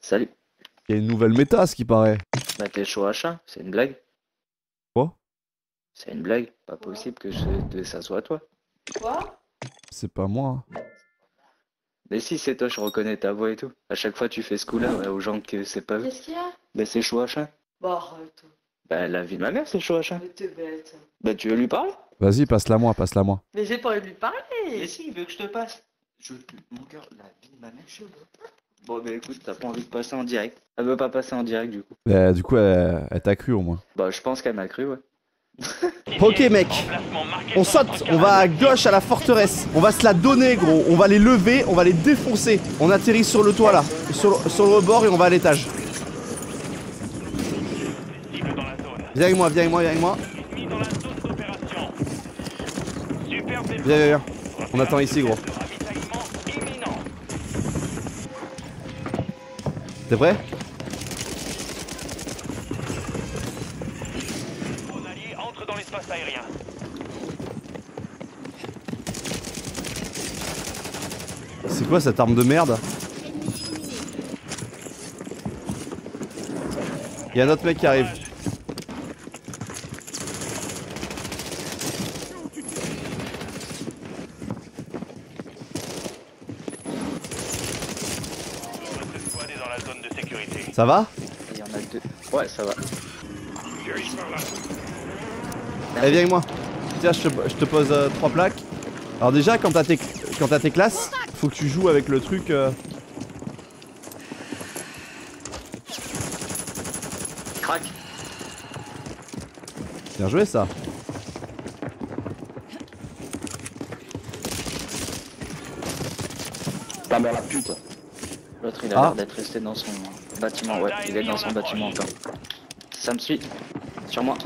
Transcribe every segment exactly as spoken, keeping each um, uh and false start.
Salut. Il y a une nouvelle méta, à ce qui paraît. Bah t'es chaud à chat, c'est une blague? Quoi? C'est une blague, pas possible que, je... que ça soit toi. Quoi? C'est pas moi. Mais si c'est toi, je reconnais ta voix et tout. À chaque fois tu fais ce coup-là ouais, aux gens que c'est pas eux. Qu'est-ce qu'il y a? Bah c'est chaud à chat. Bah arrête. Bah la vie de ma mère c'est chaud à chat. Mais t'es bête. Bah tu veux lui parler? Vas-y, passe-la moi, passe-la moi. Mais j'ai pas envie de lui parler. Mais si, il veut que je te passe. Je... Mon cœur, la vie de ma mère chaud. Bon bah écoute, t'as pas envie de passer en direct. Elle veut pas passer en direct du coup. Bah, du coup, elle, elle t'a cru au moins. Bah je pense qu'elle m'a cru ouais. Ok mec, on saute, on va à gauche à la forteresse. On va se la donner gros, on va les lever, on va les défoncer. On atterrit sur le toit là, sur, le- sur le rebord et on va à l'étage. Viens avec moi, viens avec moi, viens avec moi. Viens, viens, viens. On attend ici gros. T'es prêt? Aérien. C'est quoi cette arme de merde? Y'a un autre mec qui arrive. Ça va? Il y en a deux. Ouais ça va. Allez viens avec moi. Tiens je te, je te pose euh, trois plaques. Alors déjà quand t'as tes, quand t'as tes classes, faut que tu joues avec le truc euh... Crac. Bien joué ça. Pas mort la pute. L'autre il a Ah. l'air d'être resté dans son bâtiment, ouais, il est dans son bâtiment encore. Ça me suit. Sur moi.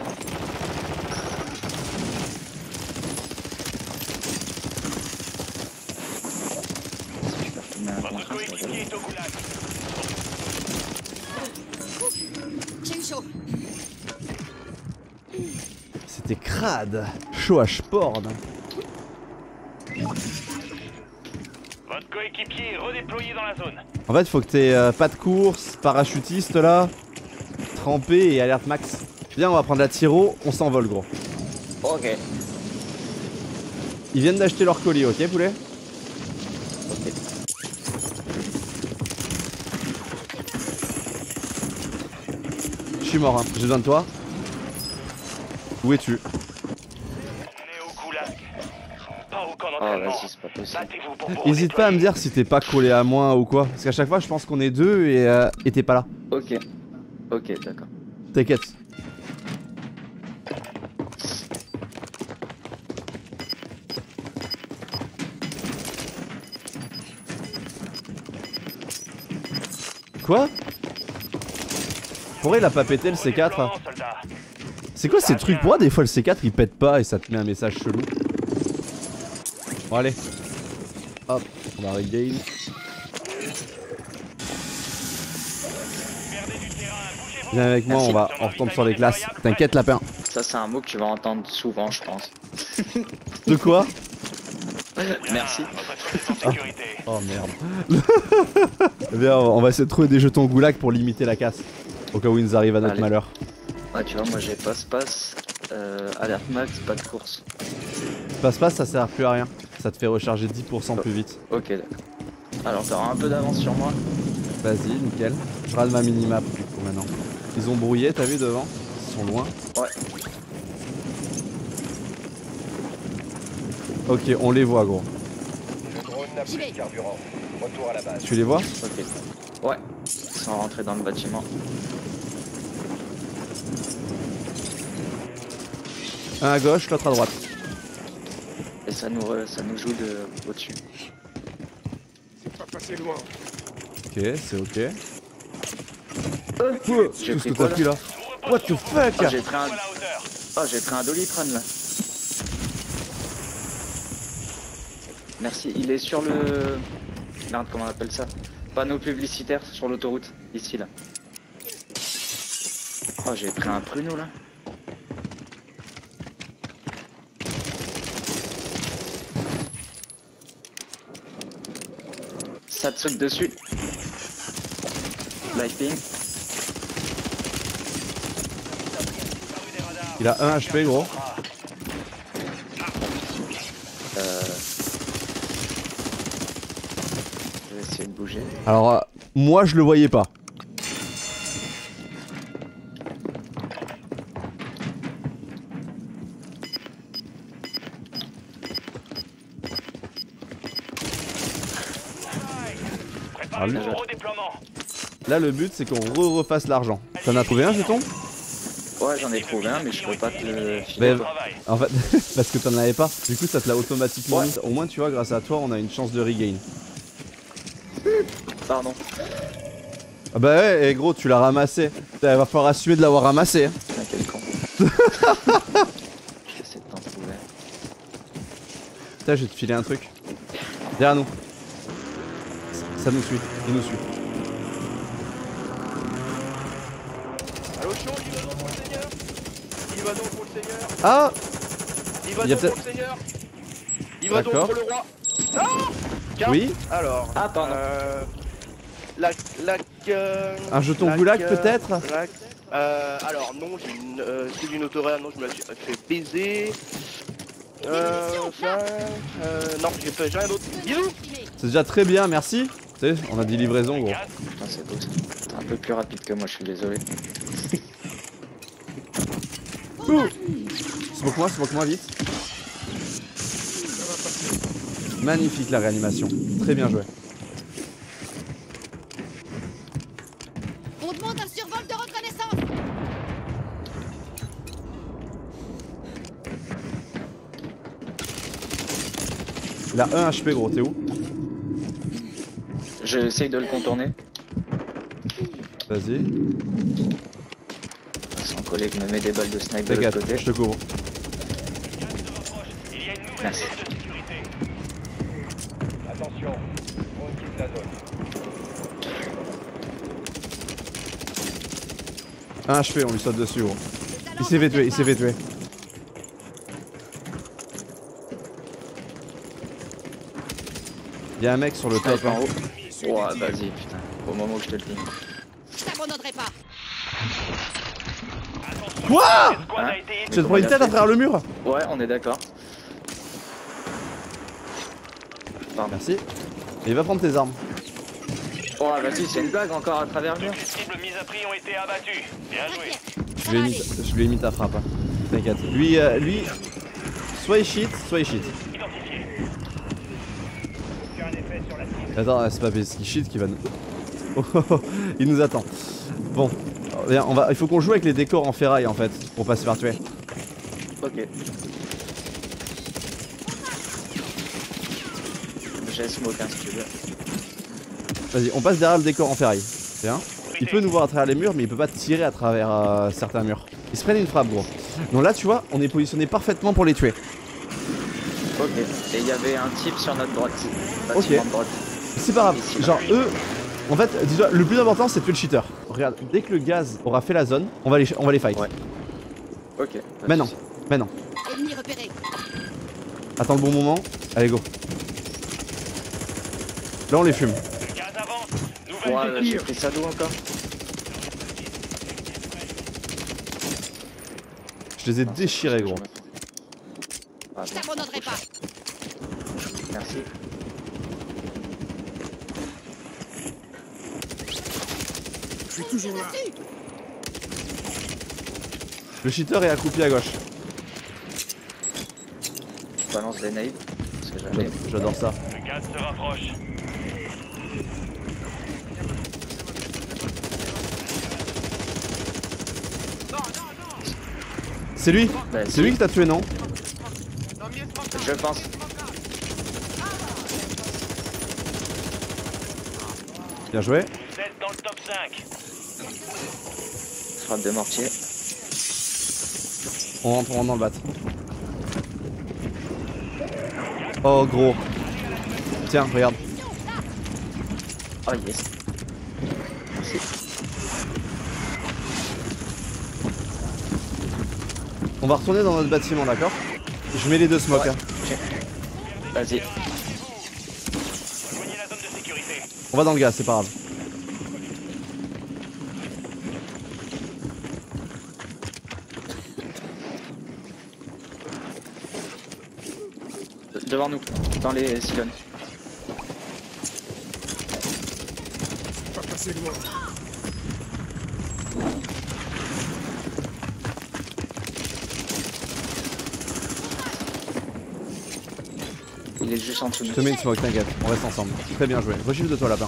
C'était crade. Chaud à sporn. Votre coéquipier est redéployé dans la zone. En fait faut que t'aies euh, pas de course, parachutiste là, trempé et alerte max. Viens on va prendre la tiro, on s'envole gros. Ok. Ils viennent d'acheter leur colis, ok poulet? Ok. Je suis mort hein, j'ai besoin de toi. Où es-tu? Oh vas-y c'est pas possible. Hésite pas à me dire si t'es pas collé à moi ou quoi. Parce qu'à chaque fois je pense qu'on est deux et euh, et t'es pas là. Ok. Ok d'accord. T'inquiète. Quoi? Pourquoi il a pas pété le C quatre? C'est quoi ces trucs? Pourquoi des fois le C quatre il pète pas et ça te met un message chelou? Bon allez. Hop, on va regain. Viens avec moi, on va on retombe sur les classes. T'inquiète lapin. Ça c'est un mot que tu vas entendre souvent je pense. De quoi? Merci. Oh merde. Viens, on va essayer de trouver des jetons goulag pour limiter la casse. Au cas où ils nous arrivent à notre Allez. malheur. Ouais tu vois moi j'ai passe-passe, euh, alerte max, pas de course. Passe-passe, ça sert plus à rien. Ça te fait recharger dix pour cent plus vite. Ok d'accord. Alors t'auras un peu d'avance sur moi. Vas-y, nickel. Je rate ma minimap du coup maintenant. Ils ont brouillé, t'as vu devant? Ils sont loin. Ouais. Ok, on les voit gros. Le drone n'a plus de carburant. Retour à la base. Tu les vois? Ok. Ouais. Ils sont rentrés dans le bâtiment. Un à gauche, l'autre à droite. Et ça nous, re- ça nous joue de au-dessus. Pas passer loin. Ok, c'est ok. Euh, j'ai Qu'est-ce pris que quoi t'as là? pris là? What the fuck? Oh, j'ai pris un... Oh, j'ai pris un doliprane là. Merci, il est sur le... Merde, comment on appelle ça? Panneau publicitaire sur l'autoroute, ici là. Oh, j'ai pris un pruneau là. Ça te saute dessus. Light ping. Il a un H P gros. Euh... Je vais essayer de bouger. Alors euh, moi je le voyais pas. Préparez Ah, le redéploiement. Là le but c'est qu'on re refasse l'argent. T'en as trouvé un jeton? Ouais, j'en ai trouvé un, mais je peux pas te le filer. Mais- toi. Travail. En fait, parce que t'en avais pas. Du coup ça te l'a automatiquement Ouais. mis. Au moins tu vois grâce à toi on a une chance de regain. Pardon. Ah bah ouais et gros tu l'as ramassé. Il va falloir assumer de l'avoir ramassé. Hein. Putain, quel con. J'essaie de t'en trouver. Putain je vais te filer un truc. Derrière nous. Ça nous suit, il nous suit. Allo chaud, livraison pour le seigneur. Livraison pour le seigneur. Ah Il y a Livraison peut-être- pour le seigneur. Livraison D'accord. pour le roi. Ah Tiens. Oui. Alors. Ah, pardon. Euh... La... La... euh, Un jeton la- goulag, euh, peut-être la- Euh... Alors non, j'ai une... Euh, c'est d'une autoréa, non, je me la suis fait baiser. Euh... Ça... Euh... Non, j'ai fait j'ai rien d'autre. Bisous. C'est déjà très bien, merci. Tu sais, on a dit livraison gros. Putain, c'est beau ça. T'es un peu plus rapide que moi, je suis désolé. Smoke moi, smoke moi vite. Magnifique la réanimation. Très bien joué. On demande un survol de reconnaissance. Il a un H P gros, t'es où? J'essaye de le contourner. Vas-y. Son collègue me met des balles de snipe de l'autre T'inquiète, côté. je te couvre. Il y a une nouvelle Merci. zone de sécurité. Attention, on quitte la zone. Un H P, on lui saute dessus gros. Il s'est fait tuer, il s'est fait tuer. Il y a un mec sur le top. Snipe en Hein. haut. Ouais, vas-y, putain. Au moment où je te le dis. Je t'abandonnerai pas. Quoi? Cette squad Hein a été Tu te prends une tête à travers le mur? Ouais, on est d'accord. Pardon. Merci. Et il va prendre tes armes. Oh, vas-y, c'est une blague encore à travers le mur. Toutes les cibles mises à prix ont été abattues. Bien joué. T'inquiète. Je Ça lui ai va mis, aller. je lui ai mis ta frappe. Hein. T'inquiète. Lui, euh, lui, soit il cheat, soit il cheat. Identifié. Aucun effet sur la cible. Attends, c'est pas parce qu'il cheat qu'il va nous... Oh, oh, oh, il nous attend. Bon, viens, on va, il faut qu'on joue avec les décors en ferraille en fait, pour pas se faire tuer. Ok. J'ai smoke hein, si tu veux. Vas-y, on passe derrière le décor en ferraille. Bien. Il peut nous voir à travers les murs, mais il peut pas tirer à travers euh, certains murs. Ils se prennent une frappe, gros. Donc là, tu vois, on est positionné parfaitement pour les tuer. Ok. Et il y avait un type sur notre droite. Ok. Bâtiment de droite. C'est pas grave. Ici, là. Genre, eux, en fait, dis-toi, le plus important, c'est de tuer le cheater. Regarde, dès que le gaz aura fait la zone, on va les, on va les fight. Ouais. Ok. pas de Maintenant, soucis. maintenant. Ennemi repéré. Attends le bon moment. Allez, go. Là, on les fume. Le gaz avance. Nouvelle Ouais, j'ai cible. pris ça d'où encore? Je les ai déchirés, gros. Ah, Je bon, t'abandonnerai pas. merci. Le cheater est accroupi à gauche. Je balance des nades. Parce que jamais. J'a- J'adore ça. Le gaz se rapproche. C'est lui. Bah, C'est lui qui t'a tué, non? Je pense. Bien joué. Vous êtes dans le top cinq. Frappe de mortier. On rentre, on rentre dans le bat. Oh gros. Tiens, regarde. Oh yes. Merci. On va retourner dans notre bâtiment, d'accord? Je mets les deux smokes. Ouais. Hein. Vas-y. Rejoignez la zone de sécurité. On va dans le gaz, c'est pas grave. devant nous, dans les cylons. Pas passer loin. Il est juste en dessous de Je nous. te mets une smoke, t'inquiète, on reste ensemble. Très bien joué. Rechiffre de toi lapin.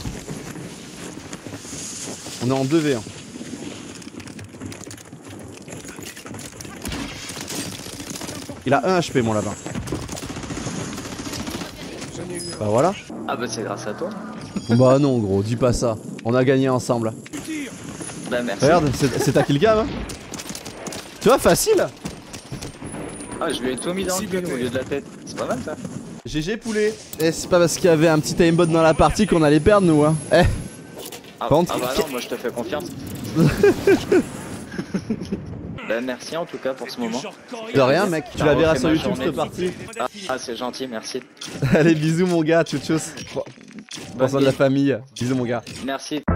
On est en deux v un. Il a un H P mon lapin. J'en ai eu Bah voilà. Ah bah c'est grâce à toi. Bah non gros, dis pas ça. On a gagné ensemble. un. Tu tires. Bah merci. Regarde, c'est c'est ta killcam hein. Tu vois, facile. Ah, je lui ai tout mis dans le Cible cul au terre. lieu de la tête. C'est pas mal ça. G G poulet. Eh c'est pas parce qu'il y avait un petit aimbot dans la partie qu'on allait perdre nous hein. Eh. Ah, Par contre- ah bah non, moi je te fais confiance. Bah merci en tout cas pour ce moment. De rien mec, tu Ça la verras refait sur ma YouTube journée. cette partie. Ah, ah, c'est gentil, merci. Allez bisous mon gars, tchou tchous. Prends soin de la famille. Bisous mon gars. Merci.